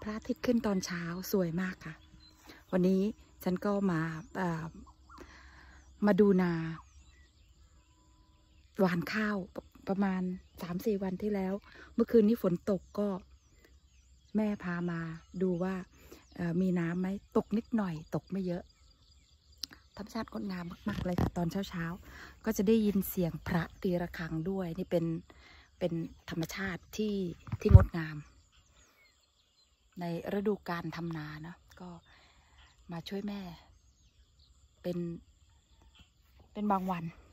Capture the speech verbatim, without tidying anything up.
ระอาทิตย์ขึ้นตอนเช้าสวยมากค่ะวันนี้ฉันก็มามาดูนาหว่านข้าวประมาณสามสี่วันที่แล้วเมื่อคืนนี้ฝนตกก็แม่พามาดูว่ามีน้ำไหมตกนิดหน่อยตกไม่เยอะธรรมชาติงดงามมากๆเลยค่ะตอนเช้าๆก็จะได้ยินเสียงพระตีระฆังด้วยนี่เป็นเป็นธรรมชาติที่ที่งดงามในฤดูการทำนาเนาะก็มาช่วยแม่เป็นเป็นบางวัน